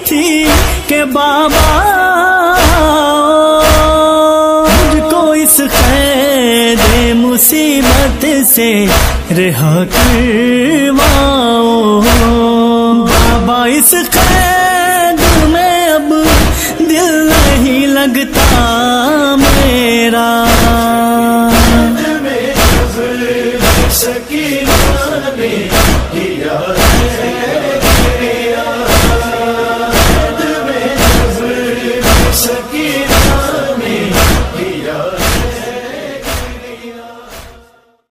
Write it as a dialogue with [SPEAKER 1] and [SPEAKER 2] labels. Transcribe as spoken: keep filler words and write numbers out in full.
[SPEAKER 1] थी कि बाबा मुझको इस कैद मुसीबत से रिहा करवाओ। बाबा इस कैद में अब दिल नहीं लगता मेरा,